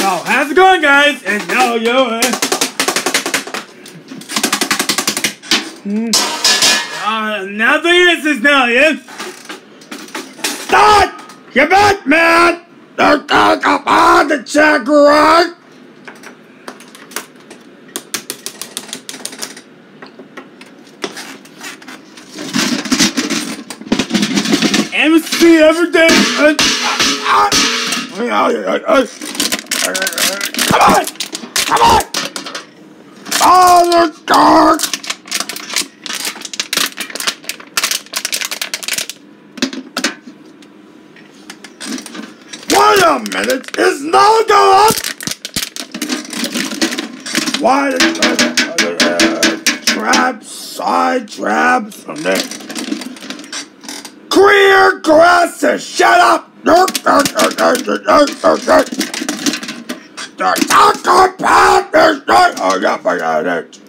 how's it going, guys? And now now the answers now, yes? Start! Get back, man! They're talking about the check, right? MC every day. Come on! Come on! Oh, the dark! Wait a minute! Is now go up? Why trap, side trap from there? Clear glasses! Shut up! They're talking about this. Oh, yeah, I got it.